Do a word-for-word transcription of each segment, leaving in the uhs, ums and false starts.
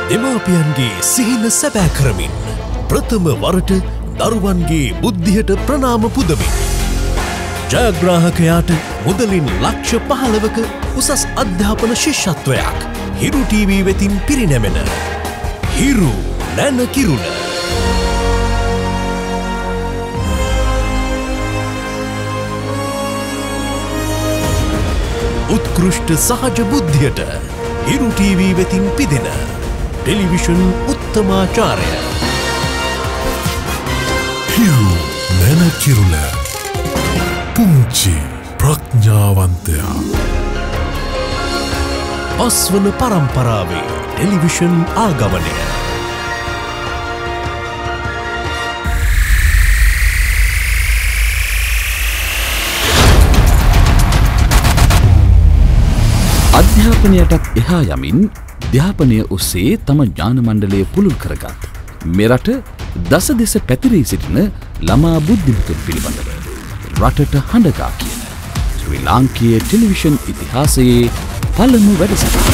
දෙමාපියන්ගේ සිහින සැබෑ කරමින් ප්‍රථම වරට දරුවන්ගේ බුද්ධියට ප්‍රණාම පුදමින් ජයග්‍රාහකයාට මුදලින් ලක්ෂ පහළවක උසස් අධ්‍යාපන ශිෂ්‍යත්වයක් හිරු ටීවී වෙතින් පිරිනැමෙන හිරු නැන කිරුළ උත්කෘෂ්ඨ සහජ බුද්ධියට හිරු ටීවී වෙතින් පිදෙන ටෙලිවිෂන් උත්තමාචාරය හිරු නැන කිරුළ පුංචි ප්‍රඥාවන්තයා පස්වන පරම්පරාවේ ටෙලිවිෂන් ආගමනය අධ්‍යාපනයටත් එහා යමින් ධ්‍යාපනය ඔස්සේ තම ඥාන මණ්ඩලය පුළුල් කරගත් මෙරට දස දෙස පැතිරී සිටින ළමා බුද්ධිමතුන් පිළිබඳව රටට හඬගා කියන ශ්‍රී ලාංකීය ටෙලිවිෂන් ඉතිහාසයේ පළමු වැඩසටහන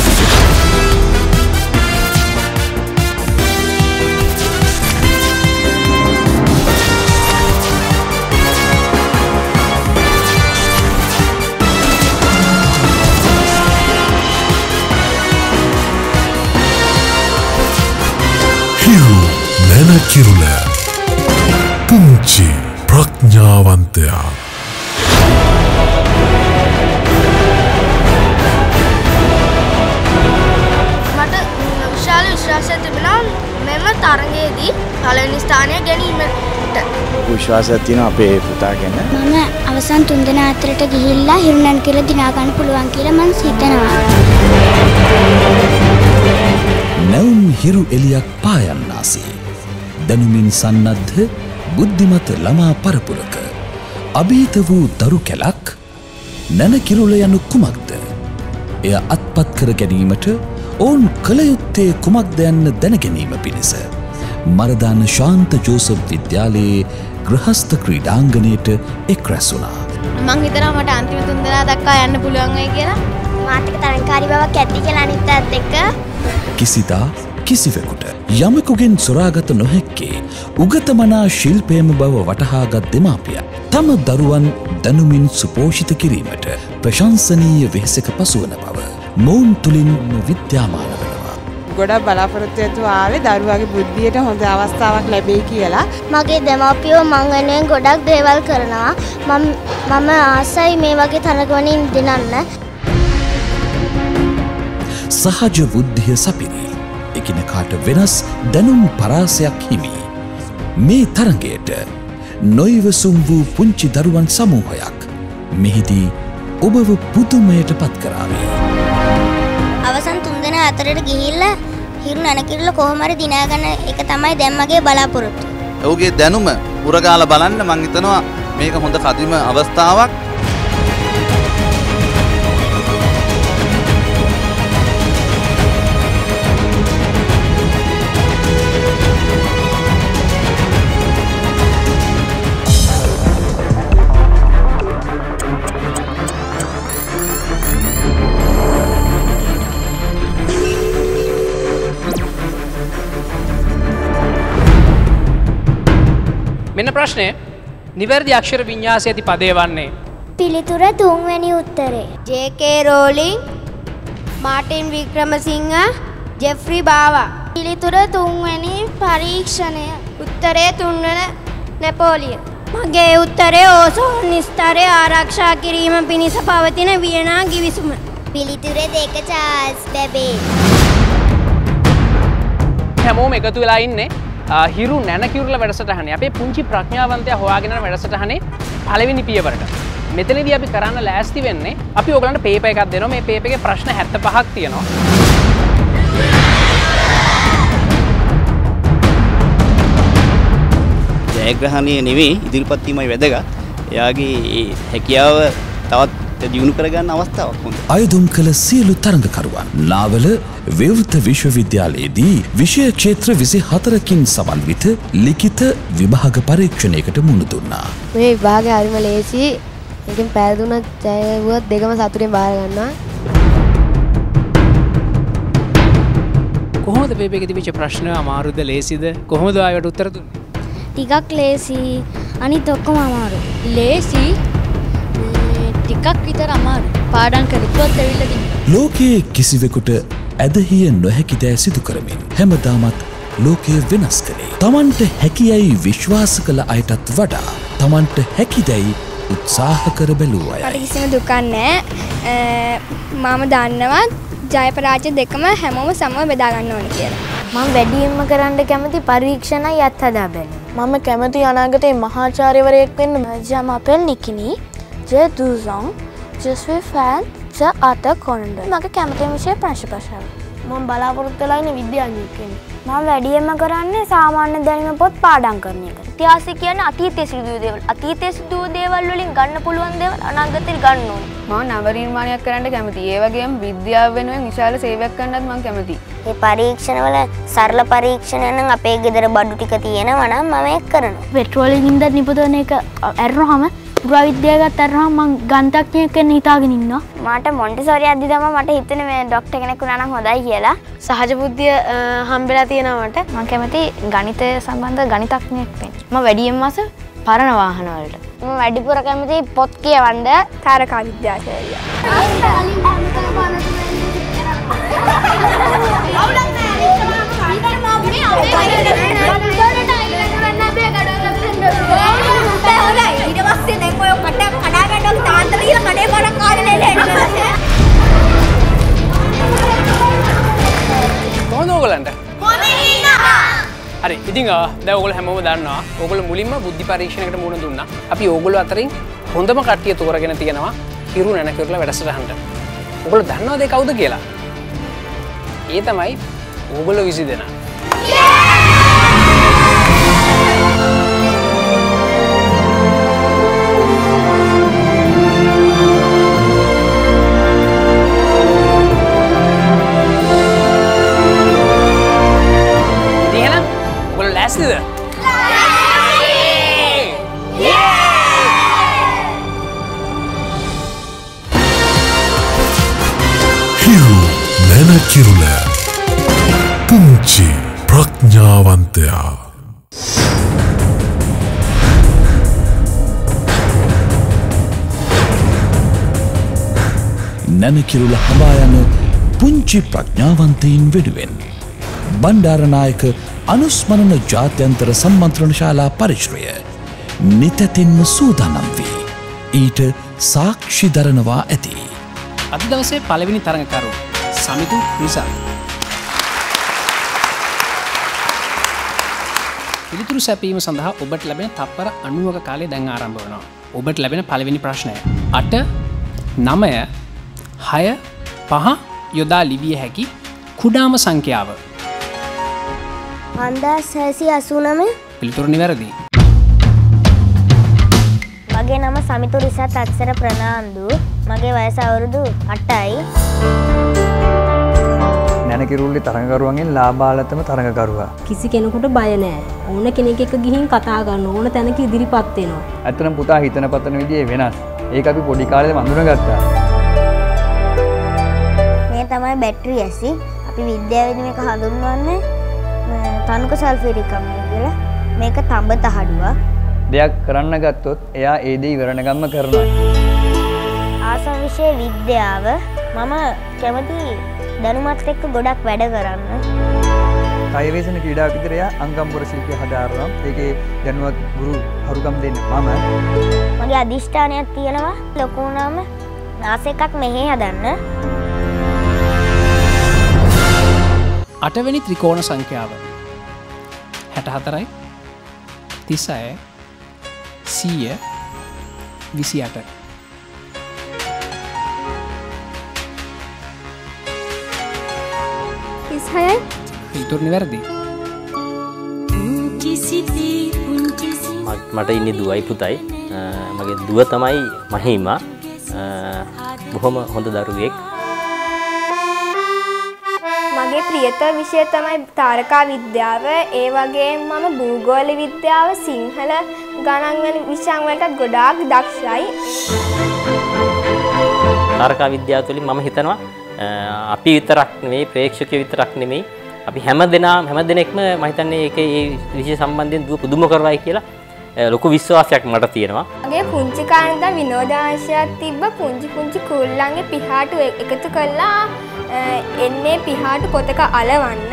හිරු නැන කිරුළ පුංචි ප්‍රඥාවන්තයා මට විශාල විශ්වාසයක් තිබෙනවා මෙම තරගයේදී පළවෙනි ස්ථානය ගැනීමට. විශ්වාසයක් තියෙනවා අපේ පුතා ගැන. මම අවසන් තුන් දෙනා අතරට ගිහිල්ලා හිරු නැන් කියලා දිනා ගන්න පුළුවන් කියලා මම හිතනවා. නැවුම් හිරු එලියක් පායන්නාසේ දැනුමින් සන්නද්ධ බුද්ධිමත් ළමා පරපුරක අභීත වූ දරු කැලක් නැන කිරුළ යනු කුමක්ද? එය අත්පත් කර ගැනීමට ඔවුන් කළ යුත්තේ කුමක්ද යන්න දැනගැනීම පිණිස මරදාන ශාන්ත ජෝසප් විද්‍යාලයේ ගෘහස්ත ක්‍රීඩාංගණයට එක් රැස් වුණා. මං හිතනවා මට අන්තිම තුන් දෙනා දක්වා යන්න පුළුවන් වෙයි කියලා. මාත් එක්ක තරංකාරී බවක් ඇති කියලා අනිත් අයත් එක්ක කිසිදා කිසිවෙකුට යමකුගෙන් සොරාගත නොහැක්කේ උගතමනා ශිල්පයම බව වටහාගත් දෙමාපියන් තම දරුවන් දැනුමින් සුපෝෂිත කිරීමට ප්‍රශංසනීය වෙහෙසක පසුවන බව මොවුන් තුළින් විද්‍යාමාන වෙනවා. ගොඩක් බලාපොරොත්තු ඇතුව ආවේ දරුවාගේ බුද්ධියට හොඳ අවස්ථාවක් ලැබෙයි කියලා. මගේ දෙමාපියෝ මං වෙනුවෙන් ගොඩක් දේවල් කරනවා. මම මම ආසයි මේ වගේ තරගවලින් දිනන්න. සහජ බුද්ධිය සපිරි එකිනෙකාට වෙනස් දැනුම් පරාසයක් හිමි මේ තරගයට නොයිවසුම් වූ පුංචි දරුවන් සමූහයක් මෙහිදී ඔබව පුදුමයට පත් කරාවේ. අවසන් තුන් දෙනා අතරට ගිහිල්ලා හිරු නැන කිරුළ කොහොම හරි දිනා ගන්න එක තමයි දැන් මගේ බලාපොරොත්තු. ඔහුගේ දැනුම උරගාලා බලන්න මං හිතනවා මේක හොඳ කදිම අවස්ථාවක්. මෙන්න ප්‍රශ්නය නිවැරදි අක්ෂර වින්‍යාසය ඇති පදය වන්නේ පිළිතුර තුන්වැනි උත්තරේ J K Rowling, Martin Wickramasinghe, Geoffrey Bawa. පිළිතුර තුන්වැනි පරීක්ෂණය උත්තරේ තුන්වන නැපෝලියන්. මගේ උත්තරේ ඕසෝන් ස්තරය ආරක්ෂා කිරීම පිණිස පවතින වියනා ගිවිසුම. පිළිතුර දෙක චාල්ස් බැබේ. හැමෝම එකතු වෙලා ඉන්නේ හිරු නැන කිරුළ වැඩසටහනේ අපේ පුංචි ප්‍රඥාවන්තයා හොයාගෙන යන වැඩසටහනේ පළවෙනි පියවරට. මෙතනදී අපි කරන්න ලෑස්ති වෙන්නේ අපි ඔයගලන්ට පේපර් එකක් දෙනවා. මේ පේපර් එකේ ප්‍රශ්න හැත්තෑ පහක් තියෙනවා. ජයග්‍රහණය නෙවෙයි ඉදිරිපත් වීමයි වැදගත්. එයාගේ හැකියාව තවත් දියුණු කරගන්න අවස්ථාවක් වුණා. අයදුම් කළ සියලු තරඟකරුවන් නාවල විවෘත විශ්වවිද්‍යාලයේදී විෂය ක්ෂේත්‍ර විසිහතරකින් සමන්විත ලිඛිත විභාග පරීක්ෂණයකට මුහුණ දුන්නා. මේ විභාගය හරිම ලේසි. එකෙන් පෑදුනත් ජයවුවත් දෙකම සතුටින් බාර ගන්නවා. කොහොමද පේපර් එකේ තිබිච්ච ප්‍රශ්න අමාරුද ලේසිද? කොහොමද ආයෙත් උත්තර දුන්නේ? ටිකක් ලේසි. අනිත් ඔක්කොම අමාරු. ලේසි ටිකක් විතර අමාරු. පාඩම් කරපුවත් ඇවිල්ලා තිබුණා. ලෝකයේ කිසිවෙකුට ඇදහිය නොහැකි දෑ සිදු කරමින් හැමදාමත් ලෝකය වෙනස් කළේ. තමන්ට හැකියයි විශ්වාස කළ අයටත් වඩා තමන්ට හැකිදැයි උත්සාහ කර බැලූ අයයි. මට කිසිම දුකක් නැහැ. මම දන්නවා ජය පරාජය දෙකම හැමෝම සමව බෙදා ගන්න ඕනේ කියලා. මම වැඩියෙන්ම කරන්න කැමති පරීක්ෂණයි අත් හදා බැලීම. මම කැමති අනාගතයේ මහාචාර්යවරයෙක් වෙන්න. ජමාපෙල් නිකිනි je duzong je suis fan je ata konde. මගේ කැමති විෂය ප්‍රශ්න ප්‍රශ්න. මම බලාපොරොත්තු වෙලා ඉන්නේ විද්‍යාඥයෙක් වෙන්න. මම වැඩියෙන්ම කරන්නේ සාමාන්‍ය දැනුම පොත් පාඩම් කරන එක. ඉතිහාසය කියන්නේ අතීතයේ සිදු වූ දේවල්. අතීතයේ සිදු වූ දේවල් වලින් ගන්න පුළුවන් දේවල් අනාගතේ ගන්න ඕනේ. මම නව නිර්මාණයක් කරන්න කැමතියි. ඒ වගේම විද්‍යාව වෙනුවෙන් විශාල සේවයක් කරන්නත් මම කැමතියි. මේ පරීක්ෂණවල සරල පරීක්ෂණ නම් අපේ ගෙදර බඩු ටික තියෙනවා නම් මම ඒක කරනවා. පෙට්‍රෝලෙන් ඉඳන් නිපදවන එක ඇරනොහම පුරාවිද්‍යාව ගත්ත අරහම මං ගණිතඥයෙක් වෙන්න හිතාගෙන ඉන්නවා. මට මොන්ටිසෝරි අද්දි තමයි මට හිතුනේ මේ ડોක්ටර් කෙනෙක් වුණා නම් හොඳයි කියලා. සහජ බුද්ධිය හම්බෙලා තියෙනවා මට. මම කැමති ගණිතය සම්බන්ධ ගණිතඥයෙක් වෙන්න. මම වැඩියෙන්ම මාස පරණ වාහන වලට. මම වැඩිපුර කැමති පොත් කියවන්න තාරකා විද්‍යාචාර්යයා. කොහොමද ඔයගලන්ට? හරි ඉතින් දැන් ඔයගොල්ලෝ හැමෝම දන්නවා ඔයගොල්ලෝ මුලින්ම බුද්ධි පරීක්ෂණයකට මුහුණ දුන්නා. අපි ඔයගොල්ලෝ අතරින් හොඳම කට්ටිය තෝරගෙන තියෙනවා හිරු නැන කිරුලා වැඩසටහනට. ඔයගොල්ලෝ දන්නවද ඒ කවුද කියලා? ඒ තමයි ඔයගොල්ලෝ විසි දෙනා. ලෑස්තිද? හිරු නැන කිරුල පුංචි ප්‍රඥාවන්තයා. නැන කිරුල හඹා යන පුංචි ප්‍රඥාවන්තයින් වෙනුවෙන් බණ්ඩාරනායක අනුස්මරණ ජාත්‍යන්තර සම්මන්ත්‍රණ ශාලා පරිශ්‍රය නිතැතින්ම සූදානම් වී ඊට සාක්ෂි දරනවා ඇති. අද දවසේ පළවෙනි තරඟකරු සමිතු රිසල්. පිළිතුරු සැපීම සඳහා ඔබට ලැබෙන තත්පර අනූවක කාලය දැන් ආරම්භ වෙනවා. ඔබට ලැබෙන පළවෙනි ප්‍රශ්නය අට නවය හය පහ යොදා ලිවිය හැකි කුඩාම සංඛ්‍යාව. පන්දාස් හැසිය අසූනමය. පිළිතුරු නිවැරදි. මගේ නම සමිතු රිසත් අක්ෂර ප්‍රනාන්දු. මගේ වයස අවුරුදු අටයි. නැන කිරුල්ලේ තරඟකරුවන්ගෙන් ලාභාලතම තරඟකරුවා. කිසි කෙනෙකුට බය නැහැ. ඕන කෙනෙක් එක්ක ගිහින් කතා කරන්න ඕන තැනක ඉදිරිපත් වෙනවා. ඇත්තටම පුතා හිතන පතන විදිය වෙනස්. ඒක අපි පොඩි කාලේම අඳුනගත්තා. මේ තමයි බැටරි ඇසි. අපි විද්‍යාවේදී මේක හඳුන්වන්නේ තනුක සල්ෆියුරික් අම්ලය කියලා. මේක තඹ තහඩුවක්. දෙයක් කරන්න ගත්තොත් එයා ඒ දේ ඉවරණගම්ම කරනවා. ආසම විෂය විද්‍යාව. මම කැමති දැනුමත් එක්ක ගොඩක් වැඩ කරන්න. කෛරේසන ක්‍රීඩා විතරය අංගම්පුර ශිල්පිය හදාරනවා. ඒකේ දැනුවත් ගුරු හරුගම් දෙන්න මම. මගේ අදිෂ්ඨානයක් තියෙනවා ලොකු වුණාම නාස එකක් මෙහෙ හදන්න. අටවෙනි ත්‍රිකෝණ සංඛ්‍යාව හැට හතරයි තිසය සීය විසි අට. තිස්හයයි. පිළිතුරු නිවැරදි. මට ඉන්නේ දුවයි පුතයි. මගේ දුව තමයි මහීමා. බොහොම හොඳ දරුවෙක්. මගේ ප්‍රියතම විෂය තමයි තාරකා විද්‍යාව. ඒ වගේම මම භූගෝල විද්‍යාව සිංහල ගණන් වැනි විෂයන් වලට ගොඩාක් දක්ෂයි. තාරකා විද්‍යාව තුළින් මම හිතනවා අපි විතරක් නෙමෙයි ප්‍රේක්ෂකයෝ විතරක් නෙමෙයි අපි හැම දෙනාම හැම දෙනෙක්ම මම හිතන්නේ ඒකේ ඒ විෂය සම්බන්ධයෙන් දුව පුදුම කරවයි කියලා ලොකු විශ්වාසයක් මට තියෙනවා. මගේ පුංචි කාලේ ඉඳන් විනෝදාංශයක් තිබ්බ පුංචි පුංචි කුල්ලන්ගේ පිහාටු එකතු කරලා එන්නේ පිහාටු පොතක අලවන්න.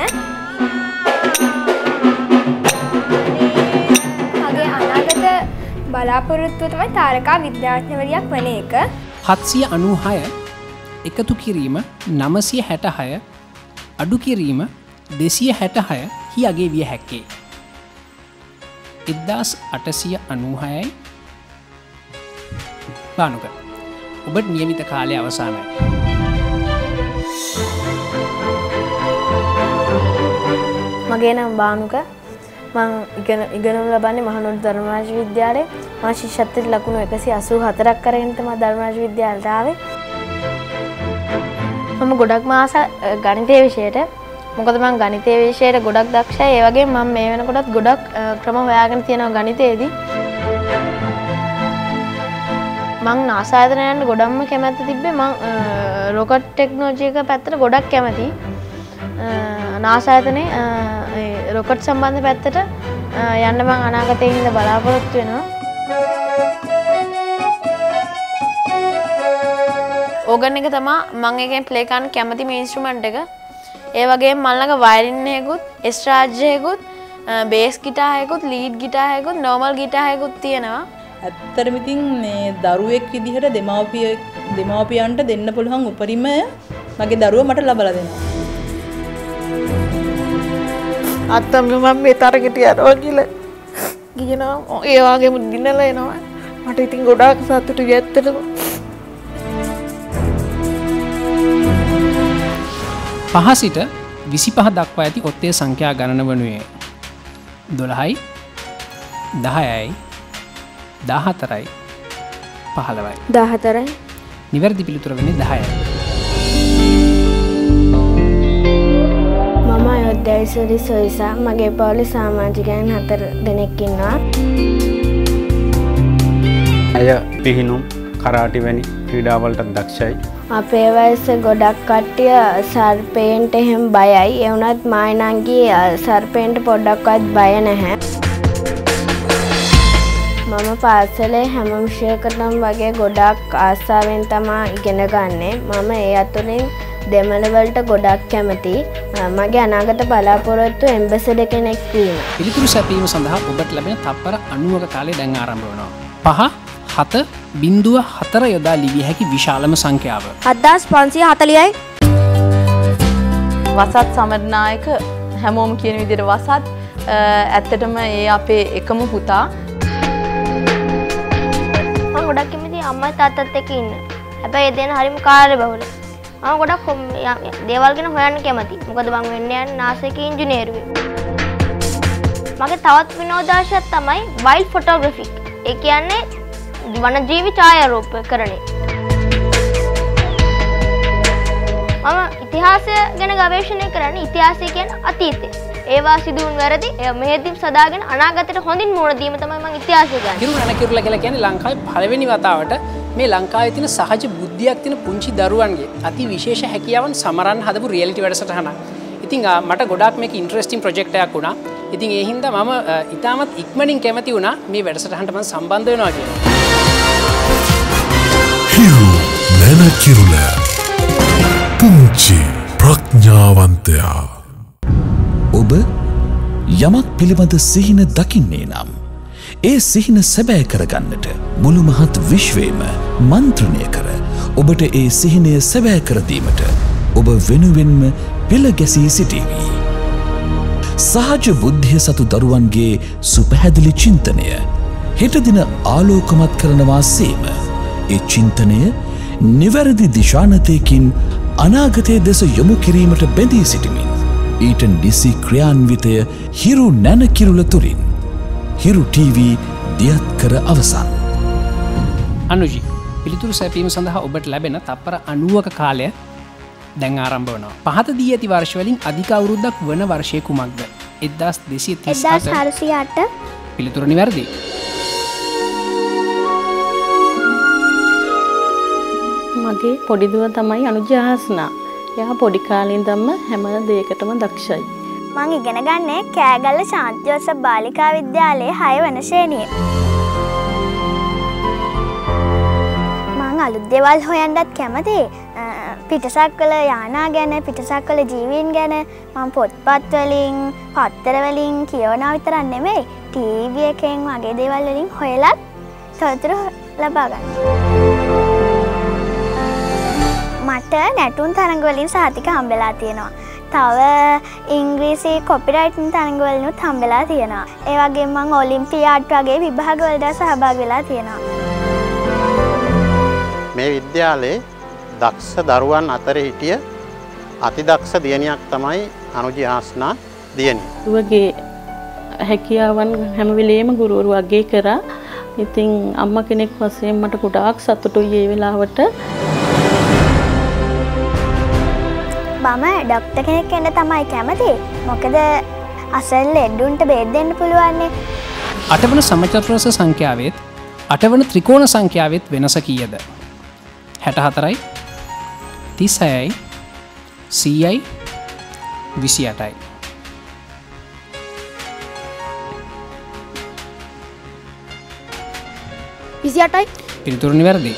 මගේ අනාගත බලාපොරොත්තුව තමයි තාරකා විද්‍යාඥවරියක් වන එක. හත්සිය අනූහය එකතු කිරීම නවසිය හැටහය අඩු කිරීම දෙසිය හැටහය හි අගේ විය හැක්කේ. එක්දාස් අටසිය අනූහයයි බානුක ඔබට නියමිත කාලය අවසානයි. මගේ නම් බානුක මං ඉගෙන ඉගෙනුම් ලබන්නේ මහනුවර ධර්මරාජ විද්‍යාලයේ. මම ශිෂ්‍යත්වයට ලකුණු එකසිය අසූ හතරක් කරගෙන තමයි ධර්මරාජ විද්‍යාලයට ආවේ. මම ගොඩක්ම ආස ගණිතය විෂයට. මොකද මම ගණිතය විෂයට ගොඩක් දක්ෂයි. ඒ වගේම මම මේ වෙනකොටත් ගොඩක් ක්‍රම හොයාගෙන තියෙනවා ගණිතයේදී. මං නාසා ආයතනයට ගොඩක්ම කැමැත්ත තිබ්බේ. මං රොකට් ටෙක්නොලොජි එක පැත්තට ගොඩක් කැමතියි. නාසා ආයතනයේ රොකට් සම්බන්ධ පැත්තට යන්න මං අනාගතයේ ඉඳ බලාපොරොත්තු වෙනවා. ඕගන් එක තමයි මම එකෙන් ප්ලේ කරන්න කැමතිම ඉන්ස්ට්‍රුමන්ට් එක. ඒ වගේම මම ළඟ වයලින් එකකුත්, එස්ට්‍රාජ් එකකුත්, බේස් ගිටාර් එකකුත්, ලීඩ් ගිටාර් එකකුත්, නෝමල් ගිටාර් එකකුත් තියෙනවා. ඇත්තටම ඉතින් මේ දරුවෙක් විදිහට දෙමාපිය දෙමාපියන්ට දෙන්න පුළුවන් උපරිමය මගේ දරුවා මට ලබලා දෙනවා. අත්තම මම මේ තරගෙට යනවා කියලා කියනවා. ඒ වගේම දිනලා එනවා. මට ඉතින් ගොඩාක් සතුටුයි ඇත්තටම. පහ සිට විසිපහ දක්වා ඇති ඔත්තේ සංඛ්‍යා ගණන වනුයේ දොළහයි දහයයි දහතරයි පහළවයි. දහතරයි. නිවැරදි පිළිතුර වෙන්නේ දහයයි. මම අයෝධ්‍යයිසරි සොයිසා මගේ පවුලේ සමාජිකයන් හතර දෙනෙක් ඉන්නවා. අය පිහිනුම් කරාටි වැනි ක්‍රීඩාවලට දක්ෂයි. අපේ වයසේ ගොඩක් කට්ටිය සර්පේන්ට එහෙම බයයි. ඒ වුණත් මායිනන්ගේ සර්පේන්ට පොඩ්ඩක්වත් බය නැහැ. මම පාසලේ හැම විෂයකටම වගේ ගොඩක් ආසාවෙන් තමයි ඉගෙන ගන්නෙ. මම ඒ අතුරින් දෙමළ වලට ගොඩක් කැමතියි. මගේ අනාගත බලාපොරොත්තු එම්බැසඩර් කෙනෙක් වීම. පිළිතුරු සැපීම සඳහා ඔබට ලැබෙන තත්පර අනූවක කාලය දැන් ආරම්භ වෙනවා. පහ හත බිංදුව හතර යොදා ලිවිය හැකි විශාලම සංඛ්‍යාව. හත්දාස් පන්සිය හතලිහයි. වසත් සමරනායක හැමෝම කියන විදිහට වසත් ඇත්තටම ඒ අපේ එකම පුතා. මම ගොඩක් කැමති අම්මයි තාත්තත් එක්ක ඉන්න. හැබැයි ඒ දෙන හරිම කාර්යබහුල. මම ගොඩක් දේවල් ගැන හොයන්න කැමතියි. මොකද මම වෙන්න යන්නේ නාසයක ඉංජිනේරුවෙක්. මගේ තවත් විනෝදාංශයක් තමයි වයිල්ඩ් ෆොටෝග්‍රැෆි. ඒ කියන්නේ වනජීවි ඡායාරූපකරණය. මම ඉතිහාසය ගැන ගවේෂණය කරන්නේ. ඉතිහාසය කියන්නේ අතීතය. ඒවා සිදුවුණු වැරදි මෙහෙදිම සදාගෙන අනාගතයට හොඳින් මුහුණ දීම තමයි මම ඉතිහාසය ගන්නේ. කිරු නනකිරුලා කියලා කියන්නේ ලංකාවේ පළවෙනි වතාවට මේ ලංකාවේ තියෙන සහජ බුද්ධියක් තියෙන පුංචි දරුවන්ගේ අති විශේෂ හැකියාවන් සමරන්න හදපු රියැලිටි වැඩසටහනක්. ඉතින් මට ගොඩාක් මේක ඉන්ටරෙස්ටිං ප්‍රොජෙක්ට් එකක් වුණා. ඉතින් ඒ හින්දා මම ඉතාමත් ඉක්මනින් කැමති වුණා මේ වැඩසටහනට මම සම්බන්ධ වෙනවා කියලා. හිරු නැනකිරුල පුංචි ප්‍රඥාවන්තයා. ඔබ යමක් පිළිබඳ සිහින දකින්නේ නම් ඒ සිහින සැබෑ කරගන්නට මුළු මහත් විශ්වයම මන්ත්‍රණය කර ඔබට ඒ සිහිනය සැබෑ කරදීමට ඔබ වෙනුවෙන්ම පෙළ ගැසී සිටීවි. සහජ බුද්ධිය සතු දරුවන්ගේ සුපැහැදිලි චින්තනය හෙට දින ආලෝකමත් කරනවා සේම ඒ චින්තනය නිවැරදි දිශානතයකින් අනාගතයේ දෙස යොමු කිරීමට බැඳී සිටිමින් ඊට නිසි ක්‍රියාන්විතය හිරු නැනකිරුල තුරින් හිරු ටීවී දියත් කර අවසන්. අනුජි පිළිතුරු සැපීම සඳහා ඔබට ලැබෙන තප්පර අනූවක කාලය දැන් ආරම්භ වනවා. පහත දී ඇති වර්ෂ වලින් අධික අවුරුද්දක් වන වර්ෂය කුමක්ද? එක්දාස් දෙසිය තිස් හත. එක්දාස් හාරසිය අට. පිළිතුර නිවැරදි. මගේ පොඩි දුව තමයි අනුජ අහස්නා. එයා පොඩි කාලේ ඉඳන්ම හැම දෙයකටම දක්ෂයි. මං ඉගෙන ගන්නේ කෑගල්ල ශාන්ති ජෝසප් බාලිකා විද්‍යාලයේ හය වන ශ්‍රේණියේ. මං අලුත් දේවල් හොයන්නත් කැමතියි. පිටසක්වල යානා ගැන, පිටසක්වල ජීවීන් ගැන මම පොත්පත් වලින්, පත්තර වලින් කියවනවා විතරක් නෙමෙයි, ටීවී එකෙන් වගේ දේවල් වලින් හොයලත් තොරතුරු ලබා ගන්නවා. මට නැටුම් තරඟ වලින් සහතික හම්බෙලා තියෙනවා. තව ඉංග්‍රීසි කොපිරයිටින් තරඟ වලිනුත් හම්බෙලා තියෙනවා. ඒ වගේම මම ඔලිම්පියාඩ් වගේ විභාග වලට සහභාගී වෙලා තියෙනවා. මේ විද්‍යාලයේ දක්ෂ දරුවන් අතර හිටිය අතිදක්ෂ දියණියක් තමයි අනුජි ආස්නා දියණිය. ඌගේ හැකියාවන් හැම වෙලේම ගුරුවරු අගය කරා. ඉතින් අම්මා කෙනෙක් වශයෙන් මට ගොඩාක් සතුටුයි මේ වෙලාවට. මම ඩොක්ටර් කෙනෙක් වෙන්න තමයි කැමති. මොකද අසල් ලෙඩුන්ට බේත් දෙන්න පුළුවන් නේ. අටවන සමචතුරස්‍ර සංඛ්‍යාවෙත් අටවන ත්‍රිකෝණ සංඛ්‍යාවෙත් වෙනස කීයද? හැට හතරයි, තිස් හයයි, සීයයි, විසි අටයි. විසි අටයි. පිළිතුරු නිවැරදි.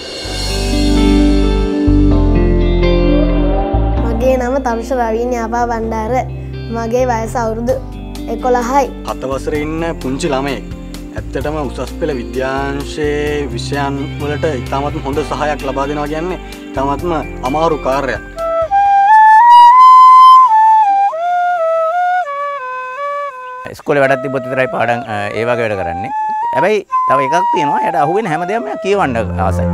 මගේ නම තරුෂ රවීන් යාපා බණ්ඩාර. මගේ වයස අවුරුදු එකොළහයි. හත වසරේ ඉන්න පුංචි ළමයෙක්. ඇත්තටම උසස් පෙළ විද්‍යාංශයේ විෂයන් වලට ඉතාමත්ම හොඳ සහායක් ලබා දෙනවා කියන්නේ ඉතාමත්ම අමාරු කාර්යයක්. ඉස්කෝලේ වැඩක් තිබ්බොත් විතරයි පාඩම් ඒ වගේ වැඩ කරන්නේ. හැබැයි තව එකක් තියෙනවා. එයාට අහුවෙන හැමදේම කියවන්න ආසයි.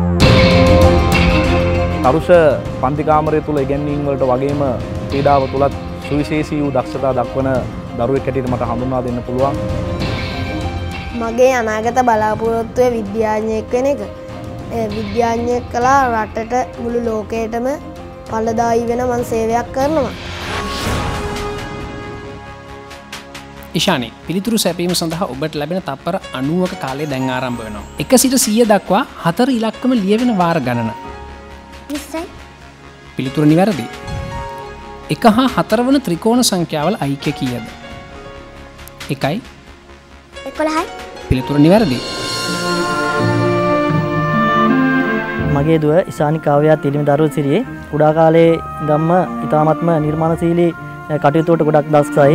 තරුෂ පන්ති කාමරය තුල ඉගෙනීම් වලට වගේම ක්‍රීඩාව තුලත් සුවිශේෂී වූ දක්ෂතා දක්වන දරුවෙක් හැටියට මට හඳුන්වා දෙන්න පුළුවන්. මගේ අනාගත බලාපොරොත්තුව විද්‍යාඥයෙක් වෙන එක. ඒ විද්‍යාඥයෙක් කළා රටට මුළු ලෝකයටම ඵලදායී වෙන මං සේවයක් කරනවා. ඉෂානි, පිළිතුරු සැපීම සඳහා ඔබට ලැබෙන තත්පර අනූවක කාලය දැන් ආරම්භ වෙනවා. එක සිට සිය දක්වා හතර ඉලක්කම ලියවෙන වාර ගණන. විස්සයි. පිළිතුරු නිවැරදි. එක හා හතර වන ත්‍රිකෝණ සංඛ්‍යාවල ඓක්‍ය කීයද? එකයි. එකොළහයි. පිළිතුරු නිවැරදි. මගේ දුව ඉෂානි කාව්‍යා තිලිමි දරුසිරියේ කුඩා කාලයේ ඉඳන්ම ඉතාමත්ම නිර්මාණශීලී කටයුතු වලට ගොඩක් දක්ෂයි.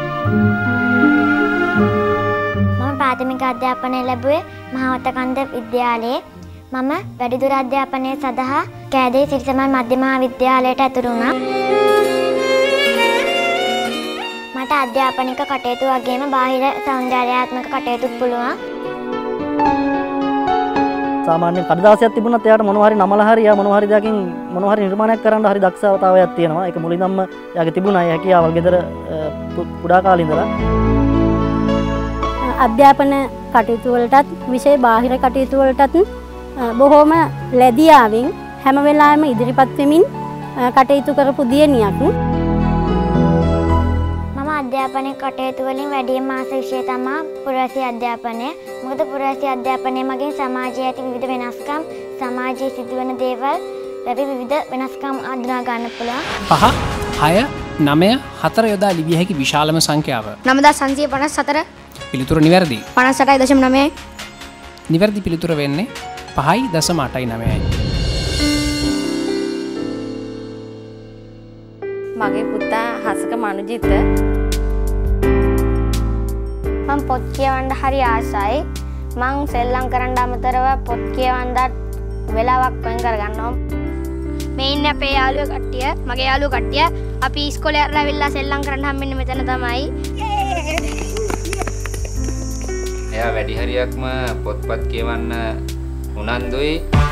මම ප්‍රාථමික අධ්‍යාපනය ලැබුවේ මහවතකන්ද විද්‍යාලයේ. මම වැඩිදුර අධ්‍යාපනය සඳහා කෑදේ සිරිසමල් මධ්‍ය මහා විද්‍යාලයට ඇතුළු වුණා. මට අධ්‍යාපනික කටයුතු වගේම බාහිර සෞන්දර්යාත්මක කටයුතුත් පුළුවන්. සාමාන්‍ය කඩදාසියක් තිබුණත් එයාට මොනවා හරි නමලා හරි යා මොනවා හරි දෙයකින් මොනවා හරි නිර්මාණයක් කරන්න හරි දක්ෂතාවයක් තියෙනවා. ඒක මුලින්දම එයාගේ තිබුණා. ඒ හැකියාවල් ගෙදර කුඩා කාලේ ඉඳලා අධ්‍යාපන කටයුතු වලටත් විෂය බාහිර කටයුතු වලටත් බොහෝම ලැබියාවෙන් හැම වෙලාවෙම ඉදිරිපත් වෙමින් කටයුතු කරපු දියණියක්. මම අධ්‍යාපන කටයුතු වලින් වැඩිම ආස විෂය තමයි පුරවැසි අධ්‍යාපනය. මොකද පුරවැසි අධ්‍යාපනය මගින් සමාජයේ ඇති විවිධ වෙනස්කම්, සමාජයේ සිදුවන දේවල් වැවි විවිධ වෙනස්කම් අඳුනා ගන්න පුළුවන්. පහ, හය, නවය, හතර යොදා ලිවිය හැකි විශාලම සංඛ්‍යාව. නව දහස් සංසිය පනස් හතර. පිළිතුර නිවැරදි. පනස් අටයි දශම නවයයි. නිවැරදි පිළිතුර වෙන්නේ පහයි දශම අටයි නවයයි. මගේ පුතා හසක මනුජිත. මම පොත් කියවන්න හරි ආසයි. මං සෙල්ලම් කරන්න අමතරව පොත් කියවන්නත් වෙලාවක් වෙන් කරගන්නවා. මේ ඉන්නේ අපේ යාළුවෝ කට්ටිය, මගේ යාළුවෝ කට්ටිය. අපි ඉස්කෝලේ යලා ඇවිල්ලා සෙල්ලම් කරන්න හම්බෙන්නේ මෙතන තමයි. එයා වැඩි හරියක්ම පොත්පත් කියවන්න උනන්දුයි.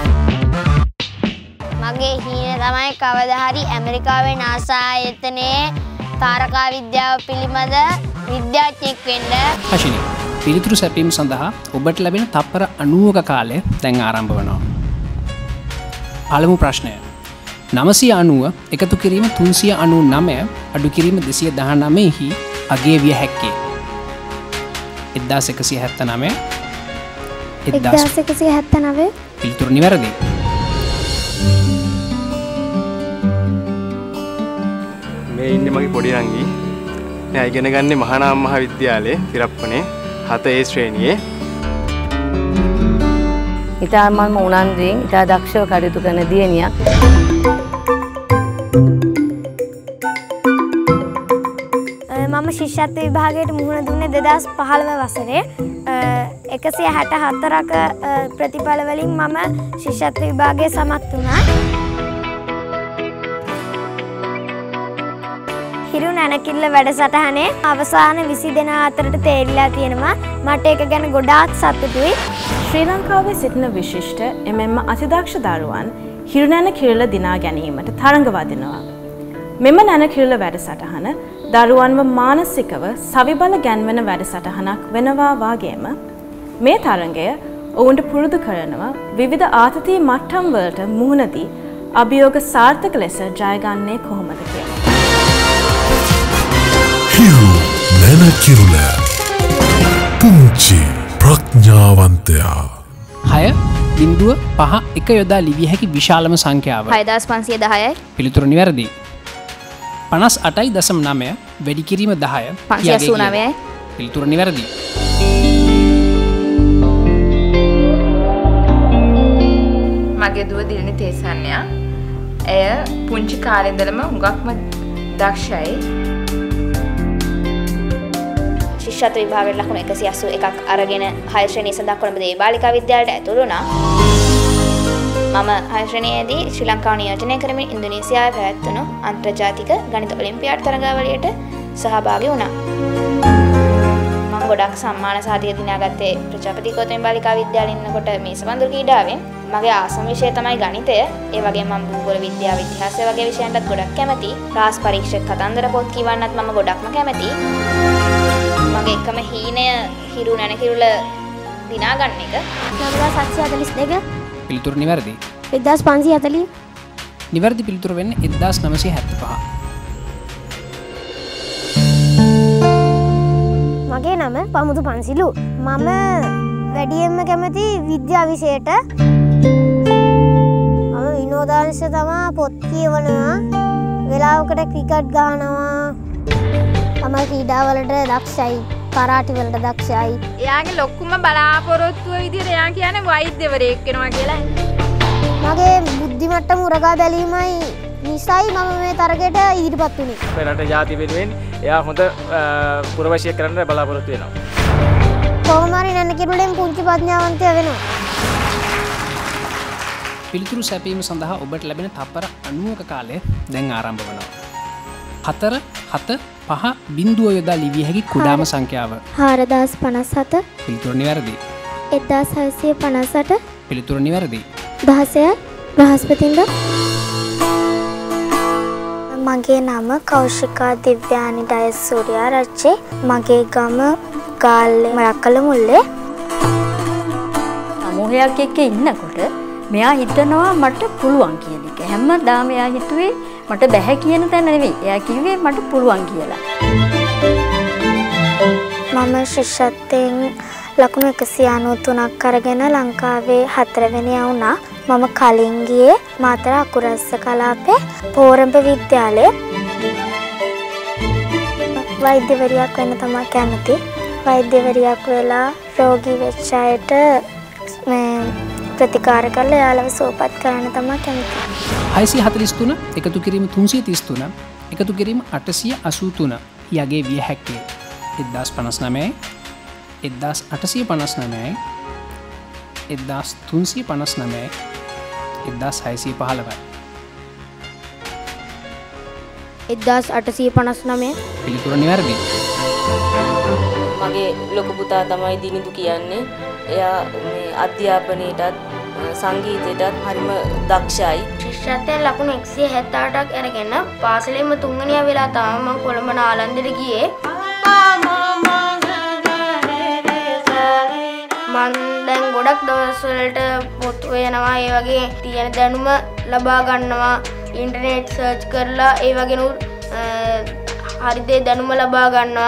මගේ හීන තමයි කවදා හරි ඇමරිකාවේ නාසා ආයතනයේ තාරකා විද්‍යාව පිළිබඳ විද්‍යාඥයෙක් වෙන්න. හෂිනි, පිළිතුරු සැපීම සඳහා ඔබට ලැබෙන තත්පර අනූවක කාලය දැන් ආරම්භ වෙනවා. පළමු ප්‍රශ්නය. නවසිය අනූව එකතු කිරීම තුන්සිය අනූ නවය අඩු කිරීම දෙසිය දහනවයෙහි අගය විය හැක්කේ. එක්දාස් එකසිය හැත්තනවය. එක්දාස් එකසිය හැත්තනවය. පිළිතුරු නිවැරදි. මේ ඉන්නේ මගේ පොඩි නංගි. මෙයා ඉගෙන ගන්නේ මහානාම මහාවිද්‍යාලයේ තිරප්පනේ හත ඒ ශ්‍රේණියේ. ඉතාමත්ම උනන්දුවෙන් ඉතා දක්ෂව කටයුතු කරන දියණියක්. මම ශිෂ්‍යත්ව විභාගයට මුහුණ දුන්නේ දෙදහස් පහළොව වසරේ. එකසිය හැට හතරක ප්‍රතිඵල වලින් මම ශිෂ්‍යත්ව විභාගයේ සමත් වුණා. හිරු නැනකිල්ල වැඩසටහනේ අවසාන විසි දෙනා අතරට තේරිලා තියෙනවා. මට ඒක ගැන ගොඩාක් සතුටුයි. ශ්‍රී ලංකාවේ සිටින විශිෂ්ට එමෙන්ම අතිදක්ෂ දරුවන් හිරු නැනකිල්ල දිනා ගැනීමට තරඟ වදිනවා. මෙම නැනකිල්ල වැඩසටහන දරුවන්ව මානසිකව සවිබල ගැන්වෙන වැඩසටහනක් වෙනවා වාගේම මේ තරඟය ඔවුන්ට පුරුදු කරනවා විවිධ ආතති මට්ටම් වලට මුහුණ දී අභියෝග සාර්ථක ලෙස ජයගන්නේ කොහොමද කියලා. හිරු නැනකිරුල පුංචි ප්‍රඥාවන්තයා. හය බිංදුව පහ එක යොදා ලිවිය හැකි විශාලම සංඛ්‍යාව. හයදාස් පන්සිය දහයයි. පිළිතුර නිවැරදි. පනස් අටයි දසම් නමය වැඩි කිරීම දහය. පන්සිය අසූ නවයයි. පිළිතුර නිවැරදි. මගේ දුව දිලිනි තේසන්යා. ඇය පුංචි කාලේ ඉඳලම හුඟක්ම දක්ෂයි. ශිෂ්‍යත්ව විභාගයට ලකුණු එකසිය අසූ එකක් අරගෙන හය ශ්‍රේණිය සඳහා කොළඹ දේ බාලිකා විද්‍යාලයට ඇතුළු වුණා. මම හය ශ්‍රේණියේදී ශ්‍රී ලංකාව නියෝජනය කරමින් ඉන්දුනීසියාවේ පැවැත්වුණු අන්තර්ජාතික ගණිත ඔලිම්පියාඩ් තරගාවලියට සහභාගී වුණා. මම ගොඩක් සම්මාන සාධිය දිනාගත්තේ ප්‍රජාපති ගෞතම බාලිකා විද්‍යාලයේ ඉන්නකොට මේ සම්බන්ධ ක්‍රීඩාවෙන්. මගේ ආසම විෂය තමයි ගණිතය. ඒ වගේම මම භූගෝල විද්‍යාව, ඉතිහාසය වගේ විෂයන්ටත් ගොඩක් කැමතියි. රාස් පරීක්ෂක කතන්දර පොත් කියවන්නත් මම ගොඩක්ම කැමතියි. මගේ එකම හීනය හිරු නැනකිරුල දිනා ගන්න එක. නවදාස් හත්සිය හතළිස් දෙක. පිළිතුර නිවැරදි. එක්දාස් පන්සිය හතළිස්. නිවැරදි පිළිතුර වෙන්නේ එක්දාස් නවසිය හැත්තෑ පහ. මගේ නම පමුදු පන්සිලු. මම වැඩියෙන්ම කැමති විද්‍යා විෂයට. මම විනෝදාංශ තමා පොත් කියවනවා. වෙලාවකට ක්‍රිකට් ගහනවා. මම ක්‍රීඩාවලට දක්ෂයි. කරාටි වලට දක්ෂයි. එයාගේ ලොකුම බලාපොරොත්තුව විදිහට එයා කියන්නේ වෛද්‍යවරයෙක් වෙනවා කියලා. මගේ බුද්ධි මට්ටම උරගා බැලීමයි නිසයි මම මේ තරගයට ඉදිරිපත් වුණේ. අපේ රට ජාති වෙනුවෙන් එයා හොඳ පුරවැසියෙක් කරන්න බලාපොරොත්තු වෙනවා. කොහොම හරි නැනකිරුලෙන් පුංචි ප්‍රඥාවන්තය වෙනවා. පිළිතුරු සැපීම සඳහා ඔබට ලැබෙන තප්පර අනූවක කාලය දැන් ආරම්භ වෙනවා. හතර හත පහ බිංදුව යොදා ලිවිය හැකි කුඩාම සංඛ්‍යාව. හාරදාස් පනස් හත. පිළිතුර නිවැරදි. එක්දාස් හයසිය පනස් අට. පිළිතුර නිවැරදි. දහසයයි බ්‍රහස්පතින්දා. මගේ නම කෞශිකා දිව්‍යානි ඩයසූරියාරච්චි. මගේ ගම ගාල්ලේ මරක්කල මුල්ලේ. සමූහයක් එක්ක ඉන්නකොට මෙයා හිතනවා මට පුළුවන් කියන එක. හැමදාම එයා හිතුවේ මට බැහැ කියන තැන නෙවෙයි. එයා කිව්වේ මට පුළුවන් කියලා. මම ශිෂ්‍යත්වයෙන් ලකුණු එකසිය අනූ තුනක් අරගෙන ලංකාවේ හතරවෙනියා වුණා. මම කලින් ගියේ මාතර අකුරස්ස කලාපේ පෝරඹ විද්‍යාලයේ. වෛද්‍යවරියක් වෙන්න තමයි කැමති. වෛද්‍යවරියක් වෙලා රෝගී වෙච්ච අයට මේ ප්‍රතිකාර කරලා යාළව සුවපත් කරන්න තමයි කැමති. හයසිය හතළිස් තුන එකතු කිරීම තුන්සිය තිස් තුන එකතු කිරීම අටසිය අසූ තුන යගේ විය හැක්කේ එක්දාස් පනස් නවයයි එක්දාස් අටසිය පනස් නවයයි එක්දාස් තුන්සිය පනස් නවයයි එක්දාස් හයසිය පහළොවයි. එක්දාස් අටසිය පනස් නවය. පිළිතුර නිවැරදි. මගේ ලොකු පුතා තමයි දිනිදු කියන්නේ. එයා මේ අධ්‍යාපනයටත් සංගීතයටත් හරිම දක්ෂයි. ශිෂ්‍යත්වයෙන් ලකුණු එකසිය හැත්තෑ අටක් අරගෙන පාසලේම තුන්වෙනියා වෙලා තමයි මම කොළඹ නාලන්දෙට ගියේ. මම දැන් ගොඩක් දවස් වලට පොත් හොයනවා, ඒ වගේ තියෙන දැනුම ලබා ගන්නවා, ඉන්ටර්නෙට් සර්ච් කරලා ඒ වගේ නු හරි දේ දැනුම ලබා ගන්නවා.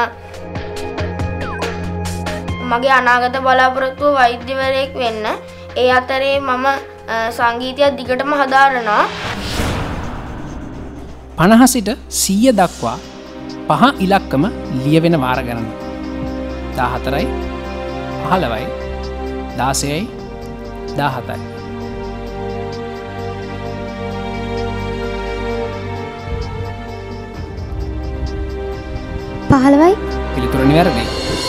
මගේ අනාගත බලාපොරොත්තුව වෛද්‍යවරයෙක් වෙන්න. ඒ අතරේ මම සංගීතය දිගටම හදාරනවා. පනහ සිට සීය දක්වා පහ ඉලක්කම ලියවෙන වාර ගණන. දාහතරයි පහළවයි දාසයයි දාහතයි. පහළවයි පිළිතුර නිවැරදි.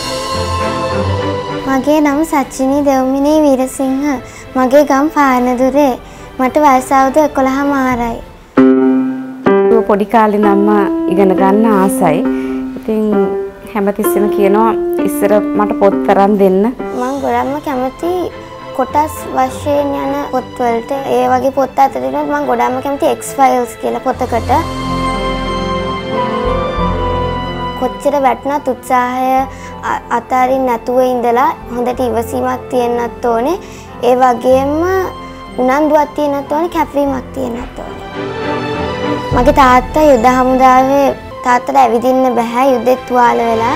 මගේ නම සච්චිනී දෙව්මිනී වීරසිංහ. මගේ ගම් පානදුරේ. මට වයස අවුරුදු එකොළහ මාරයි. පොඩි කාලේ නම් ඉගෙන ගන්න ආසයි. ඉතින් හැමතිස්සෙම කියනවා ඉස්සර මට පොත් තරම් දෙන්න. මම ගොඩක්ම කැමති කොටස් වශයෙන් යන පොත්වලට. ඒ වගේ පොත් අතරින් මම ගොඩක්ම කැමති X Files කියලා පොතකට. කොච්චර වැටුණත් උත්සාහය අතාරින් නැතුව ඉඳලා හොඳට ඉවසීමක් තියෙන්නත් ඕනේ. ඒ වගේම උනන්දුවක් තියෙන්නත් ඕනේ, කැපවීමක් තියෙන්නත් ඕනේ. මගේ තාත්තා යුද හමුදාවේ තාත්තට ඇවිදින්න බෑ යුද්ධෙත් තුවාල වෙලා.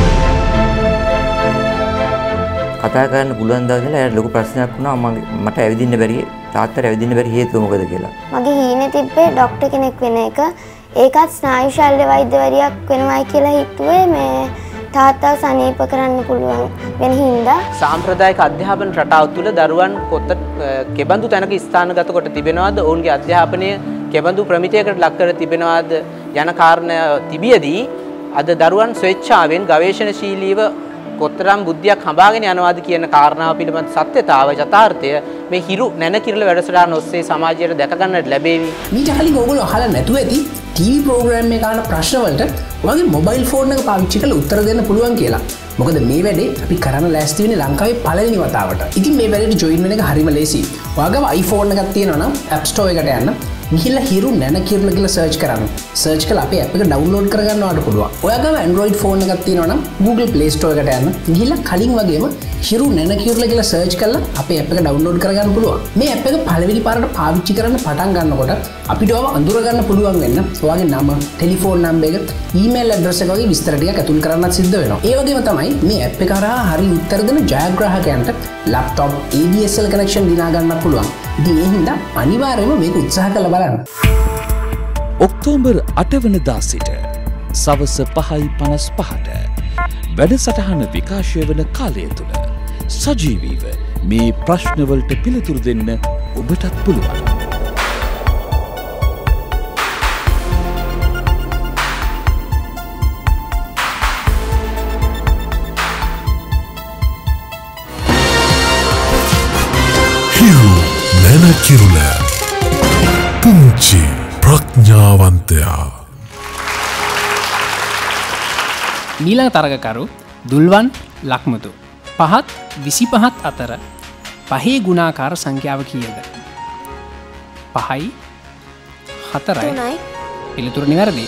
කතා කරන්න පුළුවන් දවස් වල එයාට ලොකු ප්‍රශ්නයක් වුණා මගේ මට ඇවිදින්න බැරි තාත්තට ඇවිදින්න බැරි හේතුව මොකද කියලා. මගේ හීනේ තිබ්බේ ડોක්ටර් කෙනෙක් වෙන එක. ඒකත් ස්නායු ශල්‍ය වෛද්‍යවරියක් වෙනවයි කියලා හිතුවේ මේ තාත්තාව සනීප කරන්න පුළුවන් වෙන හින්දා. සාම්ප්‍රදායික අධ්‍යාපන රටාව තුළ දරුවන් කොත කෙබඳු තැනක ස්ථානගත කොට තිබෙනවද, ඔවුන්ගේ අධ්‍යාපනය කෙබඳු ප්‍රමිතියකට ලක් කර තිබෙනවද යන කාරණා තිබියදී අද දරුවන් ස්වේච්ඡාවෙන් ගවේෂණශීලීව කොතරම් බුද්ධියක් හඹාගෙන යනවාද කියන කාරණාව පිළිබඳ සත්‍යතාව යථාර්ථය මේ හිරු නැනකිරල වැඩසටහන ඔස්සේ සමාජයට දැක ගන්නට ලැබේවි. මීට කලින් ඕගොල්ලෝ අහලා නැතුව ඇති ටීවී ප්‍රෝග්‍රෑම් එකේ කරන ප්‍රශ්න වලට ඔයගේ මොබයිල් ෆෝන් එක පාවිච්චි කරලා උත්තර දෙන්න පුළුවන් කියලා. මොකද මේ වැඩේ අපි කරන්න ලෑස්ති වෙන්නේ ලංකාවේ පළවෙනි වතාවට. ඉතින් මේ වැඩේට ජොයින් වෙන එක හරිම ලේසියි. ඔයාගම iPhone එකක් තියෙනවා නම් App Store එකට යන්න. ගිහිල්ලා හිරු නැනකිරල කියලා සර්ච් කරන්න. සර්ච් කරලා අපේ app එක download කරගන්නවට පුළුවන්. ඔයාගම Android phone එකක් තියෙනවා නම් Google Play Store එකට යන්න. ගිහිල්ලා කලින් වගේම හිරු නැනකිරල කියලා සර්ච් කරලා අපේ app එක download කරගන්න පුළුවන්. මේ app එක පළවෙනි පාරට පාවිච්චි කරන්න පටන් ගන්නකොට අපිට ඔයාව අඳුර ගන්න පුළුවන් වෙන්න ඔයාගේ නම, ටෙලිෆෝන් නම්බර් එක, ඊමේල් ඇඩ්‍රස් එක වගේ විස්තර ටිකක් ඇතුල් කරන්නත් සිද්ධ වෙනවා. ඒ වගේම තමයි මේ app එක හරහා හරි උත්තර දෙන ජයග්‍රාහකයන්ට laptop A D S L connection දිනා ගන්න පුළුවන්. ඉතින් ඒ හින්දා අනිවාර්යයෙන්ම මේක උත්සාහ කරලා බලන්න. ඔක්තෝබර් අට වෙනිදා සිට සවස පහයි පනස් පහට වැඩසටහන විකාශය වන කාලය තුළ සජීවීව මේ ප්‍රශ්නවලට පිළිතුරු දෙන්න ඔබටත් පුළුවන්. හිරු නැනකිරුල පුංචි ප්‍රඥාවන්තයා. මීළඟ තරගකරු දුල්වන් ලක්මුතු. පහත් විසි පහත් අතර පහේ ගුණාකාර සංඛ්‍යාව කීයද? පහයි හතරයි. පිළිතුර නිවැරදි.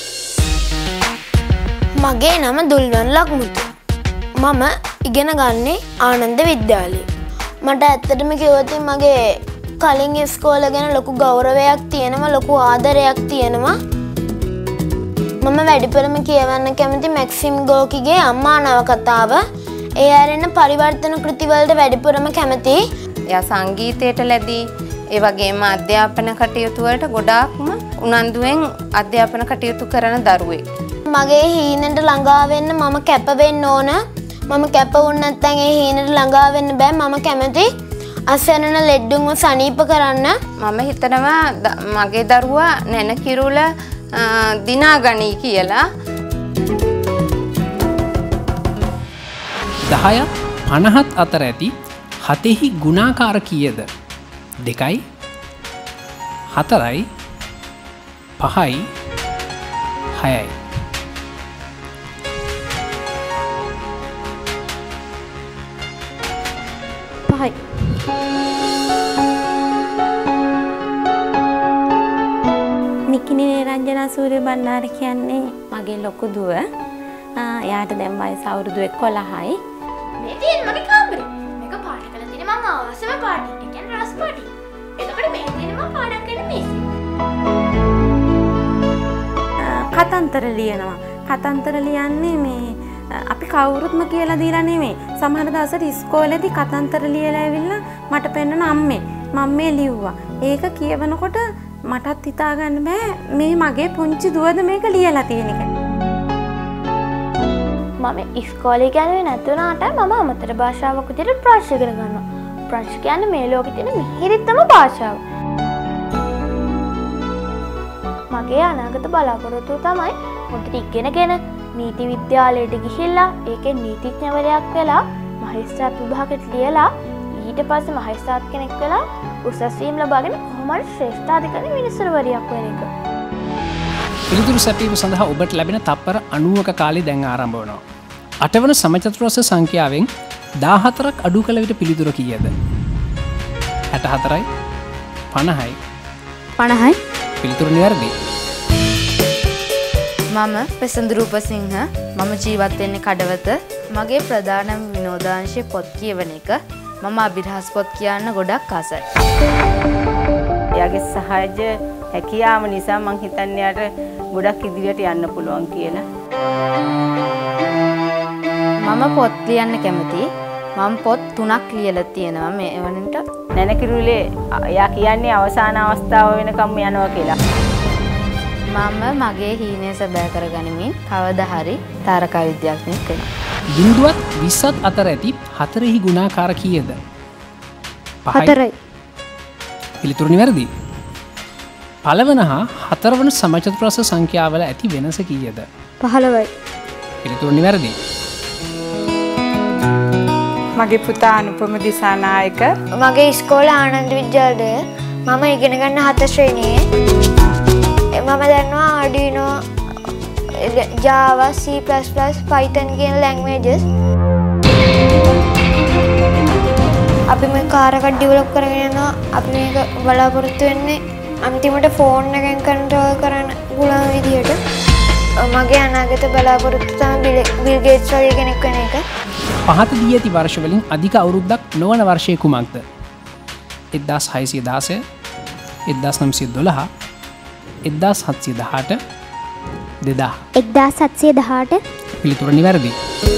මගේ නම දුල්වන් ලක්මුතු. මම ඉගෙන ගන්නේ ආනන්ද විද්‍යාලයේ. මට ඇත්තටම කිව්වොත් මගේ කලින් ඉස්කෝලේ ගැන ලොකු ගෞරවයක් තියෙනවා, ලොකු ආදරයක් තියෙනවා. මම වැඩිපුරම කියවන්න කැමති මැක්සිම් ගෝකිගේ අම්මා නවකතාව. ඒ ආරෙන පරිවර්තන කෘතිවලට වැඩිපුරම කැමතියි. එයා සංගීතයට ලැබී ඒ වගේම අධ්‍යාපන කටයුතු වලට ගොඩාක්ම උනන්දුවෙන් අධ්‍යාපන කටයුතු කරන දරුවෙක්. මගේ හීනෙට ළඟා වෙන්න මම කැප වෙන්න ඕන. මම කැප වුණ නැත්නම් ඒ හීනෙට ළඟා වෙන්න බෑ. මම කැමති අසරණ ලෙඩ්ඩුන්ව සනීප කරන්න. මම හිතනවා මගේ දරුවා නැනකිරුල දිනා ගනී කියලා. දහය පනහත් අතර ඇති හතෙහි ගුණාකාර කීයද? දෙකයි හතරයි පහයි හයයි. පහයි. නිකිනේ රංජනා සූර්ය බණ්ඩාර කියන්නේ මගේ ලොකු දුව. එයාට දැන් වයස අවුරුදු එකොළහයි. මේ තියෙන මගේ කාමරේ. මේක පාට කරලා තියෙන මම ආසම පාටි. ඒ කියන්නේ රස් පාටි. එතකොට මේ තියෙන මම පාඩම් කරන මේසෙ. කතන්තර ලියනවා. කතන්තර ලියන්නේ මේ අපි කවුරුත්ම කියලා දීලා නෙමෙයි. සමහර දවසට ඉස්කෝලේදී කතන්තර ලියලා ඇවිල්ලා මට පෙන්නන අම්මේ මම මේ ලිව්වා. ඒක කියවනකොට මටත් හිතා ගන්න බෑ මේ මගේ පුංචි දුවද මේක ලියලා තියෙන එක. මම ඉස්කෝලේ කියන්නේ නැතුණාට මම අමතර භාෂාවක් විදිහට ප්‍රංශ ඉගෙන ගන්නවා. ප්‍රංශ කියන්නේ මේ ලෝකෙ තියෙන මිහිරිතම භාෂාව. මගේ අනාගත බලාපොරොත්තුව තමයි හොඳට ඉගෙනගෙන නීති විද්‍යාලයට ගිහිල්ලා ඒකේ නීතිඥවරයෙක් වෙලා මහේස්ත්‍රාත් විභාගෙට ලියලා ඊට පස්සේ මහේස්ත්‍රාත් කෙනෙක් වෙලා උසස් වීම ලබාගෙන කොහොම හරි ශ්‍රේෂ්ඨාධිකාරී මිනිස්සුවරියක් වෙන එක. පිළිතුරු සැපීම සඳහා ඔබට ලැබෙන තප්පර අනූවක කාලේ දැන් ආරම්භ වෙනවා. අටවන සමචතුරස්‍ර සංඛ්‍යාවෙන් දාහතරක් අඩු කළ විට පිළිතුර කීයද? හැට හතරයි පනහයි පනහයි පිළිතුරු නිවැරදි. මම ප්‍රසන්දු රූපසිංහ මම ජීවත් වෙන්නේ කඩවත. මගේ ප්‍රධානම විනෝදාංශය පොත් කියවන එක. මම අභිරහස් පොත් කියන්න ගොඩක් ආසයි. එයාගේ සහජ හැකියාව නිසා මං හිතන්නේ යාට ගොඩක් ඉදිරියට යන්න පුළුවන් කියලා. මම පොත් ලියන්න කැමතියි. මම පොත් තුනක් ලියලා තියෙනවා මේ වනට. නැනකිරුලේ එයා කියන්නේ අවසාන අවස්ථාව වෙනකම් යනවා කියලා. මම මගේ හීනය සැබෑ කරගනිමින් කවදා හරි තාරකා විද්‍යාඥයෙක් වෙනවා. බිඳුවත් විස්සත් අතර ඇති හතරෙහි ගුණාකාර කීයද? හතරයි. පිළිතුරු නිවැරදි. පළවන හා හතරවන සමචතුරස්‍ර සංඛ්‍යාවල ඇති වෙනස කීයද? පහළොවයි. පිළිතුරු නිවැරදි. මගේ පුතා අනුපම දිසානායක. මගේ ඉස්කෝලේ ආනන්ද විද්‍යාලයේ මම ඉගෙන ගන්න හත ශ්‍රේණියේ මම දන්නවා Arduino, Java, C plus plus, Python කියන languages. අපි මේ කාර් එකක් ඩෙවලොප් කරගෙන යනවා. අපි මේක බලාපොරොත්තු වෙන්නේ අන්තිමට ෆෝන් එකෙන් කන්ට්‍රෝල් කරන්න පුළුවන් විදිහට. මගේ අනාගත බලාපොරොත්තු තමයි බිල් ගේට්ස් වගේ කෙනෙක් වෙන එක. පහත දී ඇති වර්ෂ වලින් අධික අවුරුද්දක් නොවන වර්ෂය කුමක්ද? එක්දාස් හයසිය දාසය, එක්දාස් නවසිය දොළහ, එක්දාස් හත්සිය දහඅට, දෙදාහ. එක්දාස් හත්සිය දහඅට. පිළිතුර නිවැරදි.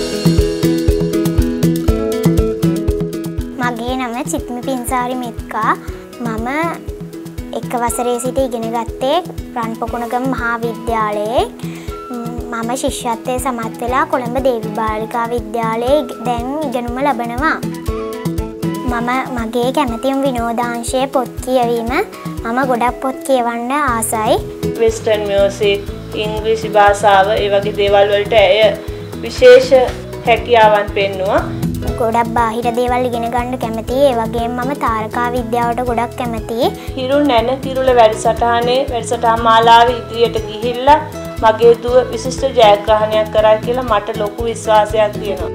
මගේ නම චිත්මි පින්සාරි මෙත්කා. මම එක වසරේ සිට ඉගෙන ගත්තේ රන්පොකුණගම මහා විද්‍යාලයේ. මම ශිෂ්‍යත්වයේ සමත් වෙලා කොළඹ දේවි බාලිකා විද්‍යාලයේ දැන් ඉගෙනුම ලබනවා. මම මගේ කැමැතිම විනෝදාංශයේ පොත් කියවීම. මම ගොඩක් පොත් කියවන්න ආසයි. වෙස්ටර්න් මියුසික්, ඉංග්‍රීසි භාෂාව ඒ වගේ දේවල් වලට ඇය විශේෂ හැකියාවන් පෙන්නුවා. ගොඩක් බාහිර දේවල් ඉගෙන ගන්න කැමතියි. ඒ වගේම මම තාරකා විද්‍යාවට ගොඩක් කැමතියි. හිරු නැන කිරුළ වැඩසටහනේ වැඩසටහන් මාලාවේ ඉදිරියට ගිහිල්ලා මගේ දුව විශිෂ්ට ජයග්‍රහණයක් කරා කියලා මට ලොකු විශ්වාසයක් තියෙනවා.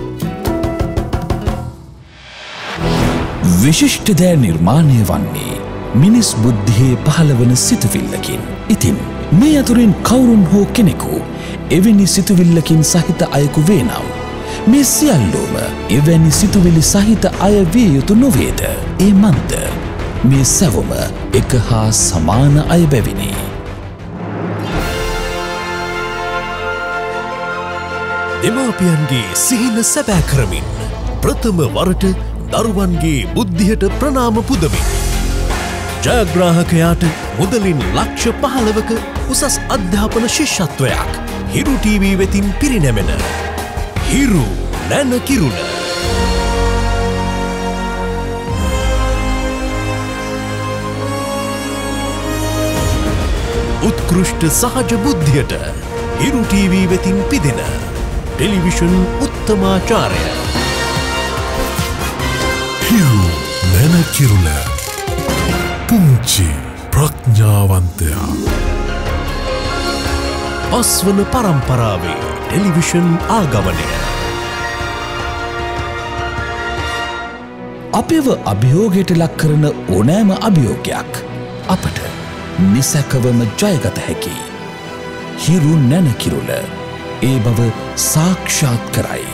විශිෂ්ට දෑ නිර්මාණය වන්නේ මිනිස් බුද්ධියේ පහළවන සිතුවිල්ලකින්. ඉතින් මේ අතුරින් කවුරුන් හෝ කෙනෙකු එවැනි සිතුවිල්ලකින් සහිත අයෙකු වේ නම් මේ සියල්ලෝම එවැනි සිතුවිලි සහිත අය විය යුතු නොවේද? ඒ මන්ද මේ සැවොම එක හා සමාන අය බැවිනි. දෙමාපියන්ගේ සිහින සැබෑ කරමින් ප්‍රථම වරට දරුවන්ගේ බුද්ධියට ප්‍රනාම පුදමින් ජයග්‍රාහකයාට මුදලින් ලක්ෂ පහළවක උසස් අධ්‍යාපන ශිෂ්‍යත්වයක් හිරු ටීවී වෙතින් පිරිනැමෙන හිරු නැන කිරුළ. උත්කෘෂ්ඨ සහජ බුද්ධියට හිරු ටීවී වෙතින් පිදෙන ටෙලිවිෂන් උත්තමාචාරය හිරු නැන කිරුළ. පුංචි ප්‍රඥාවන්තයා. පස්වන පරම්පරාවේ ටෙලිවිෂන් ආගමනය. අපව අභියෝගයට ලක් කරන ඕනෑම අභියෝගයක් අපට නිසැකවම ජයගත හැකි. හිරු නැන කිරුළ ඒ බව සාක්ෂාත් කරයි.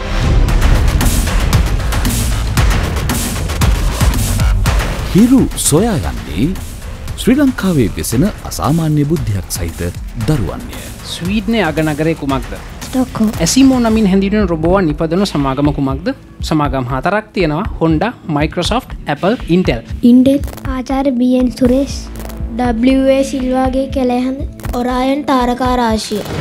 හිරු සොයා යන්නේ ශ්‍රී ලංකාවේ වෙසෙන අසාමාන්‍ය බුද්ධියක් සහිත දරුවන්ය. ස්වීඩ්නයේ අගනගරය කුමක්ද? ඇසිමෝ නමින් හැඳින්වෙන රොබෝවන් නිපදවන සමාගම කුමක්ද? සමාගම් හතරක් තියෙනවා. Honda, Microsoft, Apple, Intel. ඉන්ඩෙල් ආචාර්ය බී එන් සුරේෂ්, ඩබ්ලිව් ඒ සිල්වාගේ කෙලෙහඳ, ඔරායන් තාරකා රාශිය.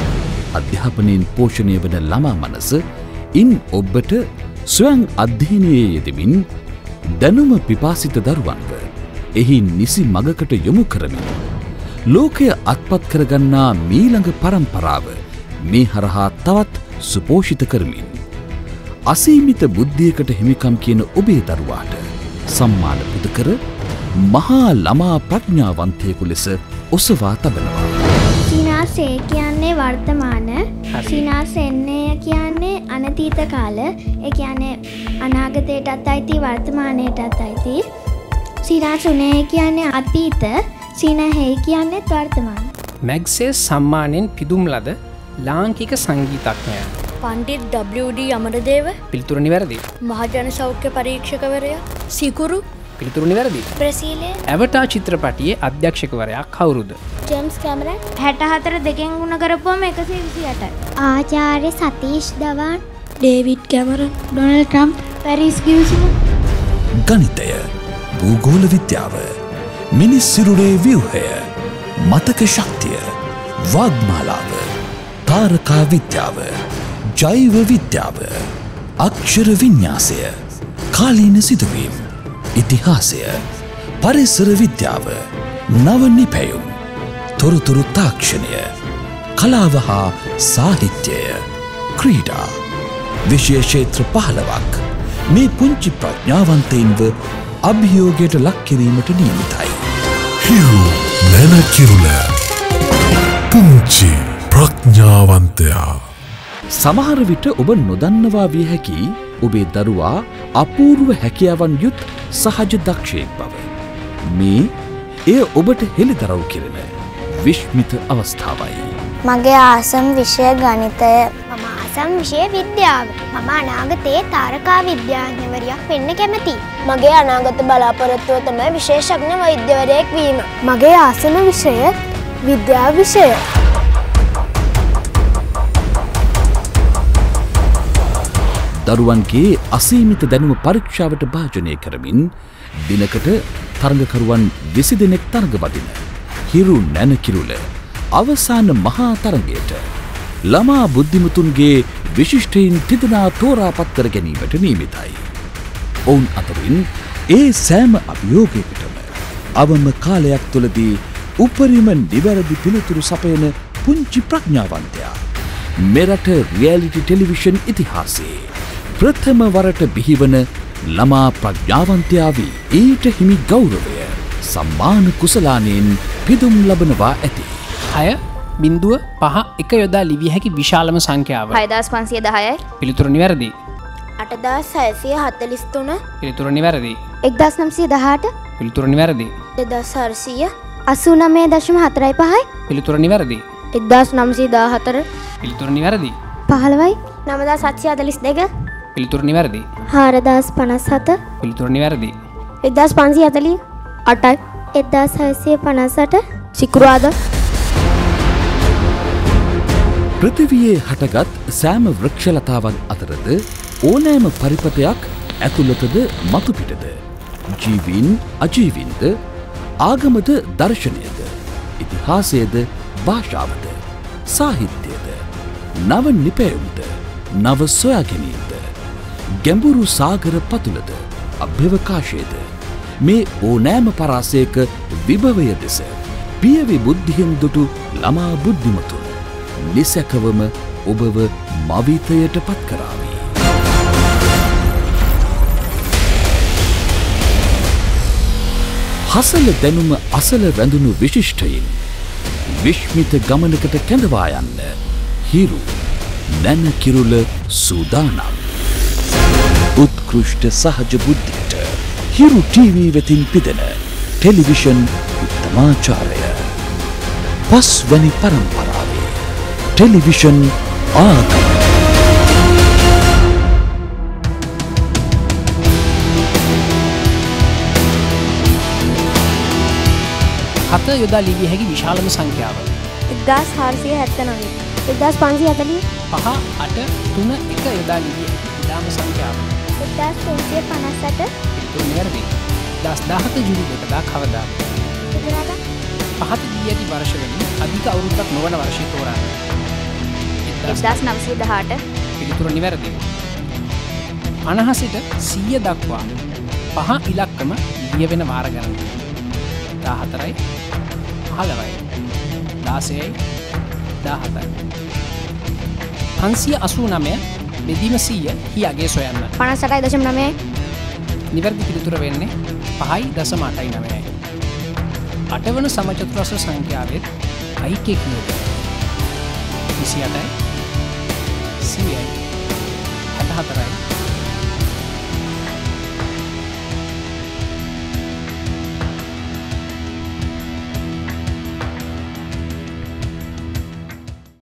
අධ්‍යාපනයෙන් පෝෂණය වන ළමා මනස ඉන් ඔබට ස්වයං අධ්‍යයනයේ යෙදමින් දැනුම පිපාසිත දරුවන්ව එහි නිසි මගකට යොමු කරමින් ලෝකය අත්පත් කරගන්නා මීළඟ පරම්පරාව මේ හරහා තවත් සුපෝෂිත කරමින් අසීමිත බුද්ධියකට හිමිකම් කියන ඔබේ දරුවාට සම්මාන පුද කර මහා ළමා ප්‍රඥාවන්තයෙකු ලෙස ඔසවා තබනවා. සිනාසේ කියන්නේ වර්තමාන, සිනාසෙන්නය කියන්නේ අනතීත කාල, ඒ කියන්නේ අනාගතයටත් අයිති වර්තමානයටත් අයිති. සිනාසුනේ කියන්නේ අතීත, සිනහේ කියන්නේ වර්තමාන. මැග්සේ සම්මානයෙන් පිදුම් ලද ලාංකික සංගීතඥයා. Pandit W D Amaradeva. පිළිතුරු නිවැරදි. මහජන සෞඛ්‍ය පරීක්ෂකවරයා. සිකුරු. පිළිතුරු නිවැරදි. බ්‍රසීලයේ ඇවටා චිත්‍රපටියේ අධ්‍යක්ෂකවරයා කවුරුද? James Cameron. හැට හතර දෙකෙන් ගුණ කරපුවම එකසිය විසි අටයි. ආචාර්ය Satish Dhawan. David Cameron. Donald Trump. Paris ගිවිසුම. ගණිතය, භූගෝල විද්‍යාව, මිනිස් සිරුරේ ව්‍යුහය, මතක ශක්තිය, වාග්මාලාව, තාරකා විද්‍යාව, ජෛව විද්‍යාව, අක්ෂර විඤ්ඤාසය, කාලීන සිදුවීම්, ඉතිහාසය, පරිසර විද්‍යාව, නව නිපැයුම්, තොරතුරු තාක්ෂණය, කලාව හා සාහිත්‍යය, ක්‍රීඩා, විෂය ක්ෂේත්‍ර පහළවක් මේ පුංචි ප්‍රඥාවන්තයින්ව අභියෝගයට ලක් කිරීමට නියමිතයි. හිරු නැනකිරුල පුංචි ප්‍රඥාවන්තයා. සමහර විට ඔබ නොදන්නවා විය හැකි ඔබේ දරුවා අපූර්ව හැකියාවන් යුත් සහජ දක්ෂයෙක් බව. මේ එය ඔබට හෙළිදරව් කෙරෙන විශ්මිත අවස්ථාවයි. මගේ ආසම් විෂය ගණිතය. මම ආසම් විෂය විද්‍යාව. මම අනාගතයේ තාරකා විද්‍යාඥවරියක් වෙන්න කැමතියි. මගේ අනාගත බලාපොරොත්තුව තමයි විශේෂඥ වෛද්‍යවරයෙක් වීම. මගේ ආසම විෂය විද්‍යා විෂය. දරුවන්ගේ අසීමිත දැනුම පරීක්ෂාවට භාජනය කරමින් දිනකට තරඟකරුවන් විසි දෙනෙක් තරඟ වදින හිරු නැනකිරුල අවසාන මහා තරඟයට ළමා බුද්ධිමතුන්ගේ විශිෂ්ටයින් තිදෙනා තෝරාපත් කර ගැනීමට නියමිතයි. ඔවුන් අතරින් ඒ සෑම අභියෝගයකටම අවම කාලයක් තුළදී උපරිම නිවැරදි පිළිතුරු සපයන පුංචි ප්‍රඥාවන්තයා මෙරට රියැලිටි ටෙලිවිෂන් ඉතිහාසයේ ප්‍රථම වරට බිහිවන ළමා ප්‍රඥාවන්තයා වී ඊට හිමි ගෞරවය සම්මාන කුසලානයෙන් පිදුම් ලබනවා ඇති. හය බිඳුව පහ එක යොදා ලිවිය හැකි විශාලම සංඛ්‍යාව. හයදාස් පන්සිය දහයයි. පිළිතුරු නිවැරදි. අටදාස් හයසිය හතලිස් තුන. පිළිතුරු නිවැරදි. එක්දාස් නම්සිය දහඅට. පිළිතුරු නිවැරදි. දෙදාස් හාරසිය අසූ නවය දශම හතරයි පහයි. පිළිතුරු නිවැරදි. එක්දාස් නම්සිය දාහතර. පිළිතුරු නිවැරදි. පහළොවයි නවදාස් හත්සිය හතලිස් දෙක. පිළිතුරු නිවැරදි. හාරදාස් පනස් හත. පිළිතුරු නිවැරදි. එක්දාස් පන්සිය හතලිය අටයි. එක්දාස් හයසිය පනස් අට සිකුරාදා. පෘථිවියේ හටගත් සෑම වෘක්ෂලතාවන් අතරද ඕනෑම පරිපතයක් ඇතුළතද මතුපිටද ජීවීන් අජීවින්ද ආගමද දර්ශනයද ඉතිහාසයද භාෂාවද සාහිත්‍යයද නව නිපැයුම්ද නව සොයාගැනීම්ද ගැඹුරු සාගර පතුලද අභ්‍යවකාශයද මේ ඕනෑම පරාසයක විභවය දෙස පියවි බුද්ධියෙන් දුටු ළමා බුද්ධිමතුන් නිසැකවම ඔබව මවිතයට පත් කරාවි. හසල දැනුම අසල රැඳුණු විශිෂ්ටයින් විශ්මිත ගමනකට කැඳවා යන්න හිරු නැනකිරුල සූදානම්. උත්කෘෂ්ට සහජ බුද්ධියට හිරු ටීවී වෙතින් පිදෙන ටෙලිවිෂන් උත්තමාචාරය පස්වැනි පරම්පරාවේ ටෙලිවිෂන් ආගම. හත යොදා ලිවිය හැකි විශාලම සංඛ්‍යාව. එක්දාස් හාරසිය හැත්තනවය. එක්දාස් පන්සිය හතලිය. පහ අට තුන එක යොදා ලිවිය ඉතාම සංඛ්‍යාව. එක්දාස් තුන්සිය පනස් අට. පිළිතුරු නිවැරදි. දස් දාහක ජූලි දෙකදා කවදා. පහත දී ඇති වර්ෂවලින් අධික අවුරුද්දක් නොවන වර්ෂය තෝරන්න. එක්දාස් නවසිය දහඅට. පිළිතුර නිවැරදිව. පනහසිට සීය දක්වා පහ ඉලක්කම ලියවෙන වාර ගණන. දාහතරයි පහළොවයි දාසයයි දාහතයි. පන්සිය අසූ නමය බෙදීම සීය හි අගේ සොයන්න. පනස් අටයි දශම නවයයි. නිවැරදි පිළිතුර වෙන්නේ පහයි දශම අටයි නවයයි. අටවන සමචතුරස්‍ර සංඛ්‍යාවෙත් අයික්‍ය කියෝග විසි අටයි සීයයි